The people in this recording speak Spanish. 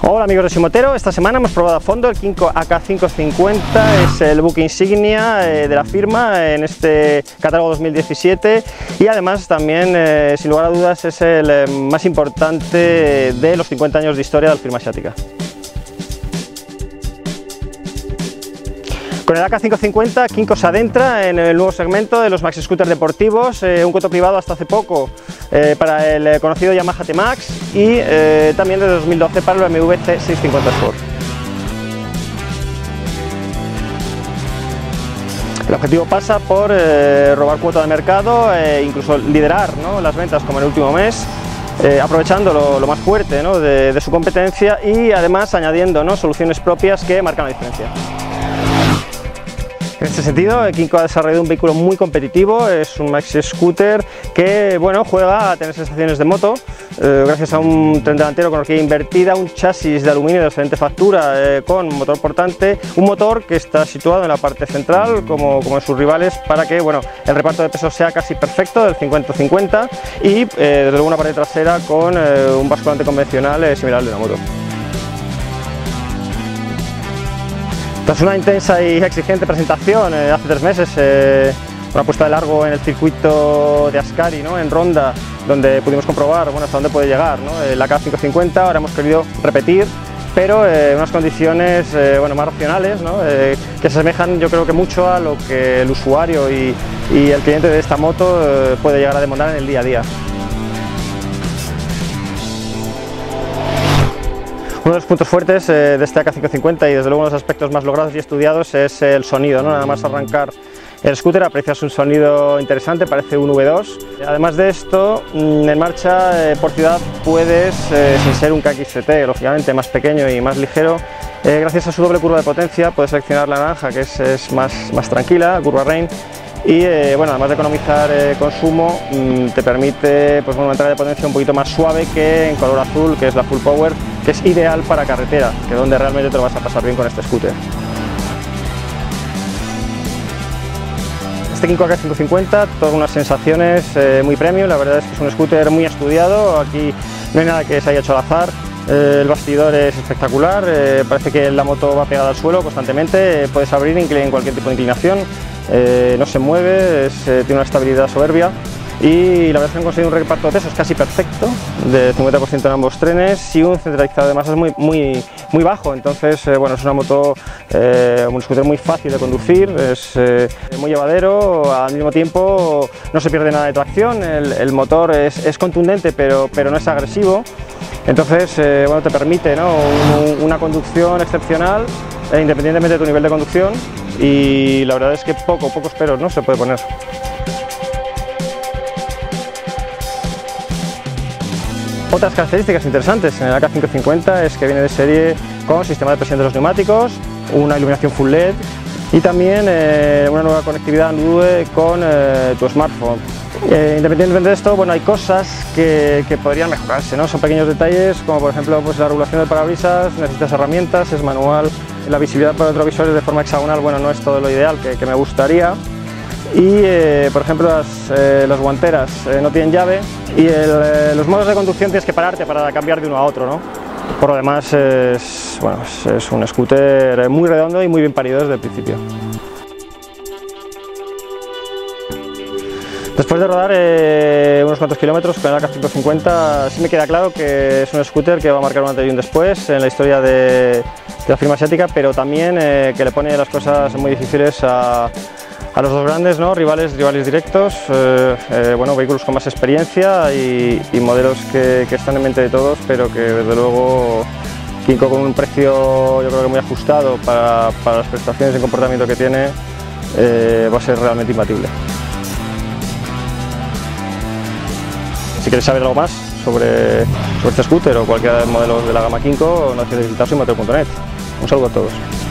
Hola amigos de Shimotero, esta semana hemos probado a fondo el Kingco AK550, es el buque insignia de la firma en este catálogo 2017 y además también, sin lugar a dudas, es el más importante de los 50 años de historia de la firma asiática. Con el AK550, Kingco se adentra en el nuevo segmento de los maxi scooters deportivos, un coto privado hasta hace poco para el conocido Yamaha T-Max y también desde 2012 para el BMW C650 Sport. El objetivo pasa por robar cuota de mercado e incluso liderar, ¿no?, las ventas como en el último mes, aprovechando lo más fuerte, ¿no?, de su competencia y además añadiendo, ¿no?, soluciones propias que marcan la diferencia. En este sentido, Kingco ha desarrollado un vehículo muy competitivo, es un maxi scooter que, bueno, juega a tener sensaciones de moto, gracias a un tren delantero con horquilla invertida, un chasis de aluminio de excelente factura con motor portante, un motor que está situado en la parte central como en sus rivales para que, bueno, el reparto de peso sea casi perfecto, del 50-50 y desde luego una pared trasera con un basculante convencional similar al de una moto. Tras una intensa y exigente presentación hace 3 meses, una puesta de largo en el circuito de Ascari, ¿no?, en Ronda, donde pudimos comprobar, bueno, hasta dónde puede llegar, ¿no?, el AK550, ahora hemos querido repetir, pero en unas condiciones bueno, más racionales, ¿no?, que se asemejan, yo creo que mucho a lo que el usuario y el cliente de esta moto puede llegar a demandar en el día a día. Uno de los puntos fuertes de este AK550 y desde luego uno de los aspectos más logrados y estudiados es el sonido, ¿no? Nada más arrancar el scooter aprecias un sonido interesante, parece un V2. Además de esto, en marcha por ciudad puedes, sin ser un KXT, lógicamente más pequeño y más ligero, gracias a su doble curva de potencia puedes seleccionar la naranja, que es más tranquila, curva Rain. Y bueno, además de economizar consumo, te permite, pues, bueno, una entrada de potencia un poquito más suave que en color azul, que es la Full Power, que es ideal para carretera, que es donde realmente te lo vas a pasar bien con este scooter. Este Kingco AK550, todas unas sensaciones muy premium, la verdad es que es un scooter muy estudiado, aquí no hay nada que se haya hecho al azar. El bastidor es espectacular, parece que la moto va pegada al suelo constantemente, puedes abrir en cualquier tipo de inclinación, no se mueve, tiene una estabilidad soberbia y la verdad es que han conseguido un reparto de pesos casi perfecto, de 50% en ambos trenes y un centralizado de masas muy bajo, entonces bueno, es una moto, un scooter muy fácil de conducir, es muy llevadero, al mismo tiempo no se pierde nada de tracción, el motor es contundente pero no es agresivo. Entonces, bueno, te permite, ¿no?, una conducción excepcional, independientemente de tu nivel de conducción, y la verdad es que pocos peros, ¿no?, se puede poner. Otras características interesantes en el AK550 es que viene de serie con sistema de presión de los neumáticos, una iluminación full LED y también una nueva conectividad Android con tu smartphone. Independientemente de esto, bueno, hay cosas que podrían mejorarse, ¿no? Son pequeños detalles, como por ejemplo, pues, la regulación del parabrisas, necesitas herramientas, es manual, la visibilidad por retrovisores de forma hexagonal, bueno, no es todo lo ideal que me gustaría. Y por ejemplo las guanteras no tienen llave y los modos de conducción tienes que pararte para cambiar de uno a otro, ¿no? Por lo demás es un scooter muy redondo y muy bien parido desde el principio. Después de rodar unos cuantos kilómetros con el AK550 sí me queda claro que es un scooter que va a marcar un antes y un después en la historia de la firma asiática, pero también que le pone las cosas muy difíciles a los dos grandes, ¿no?, rivales directos, bueno, vehículos con más experiencia y modelos que están en mente de todos, pero que desde luego Kingco, con un precio yo creo que muy ajustado para las prestaciones y comportamiento que tiene, va a ser realmente imbatible. Si queréis saber algo más sobre este scooter o cualquier modelo de la gama Kingco, no olvidéis visitar shimotero.net. Un saludo a todos.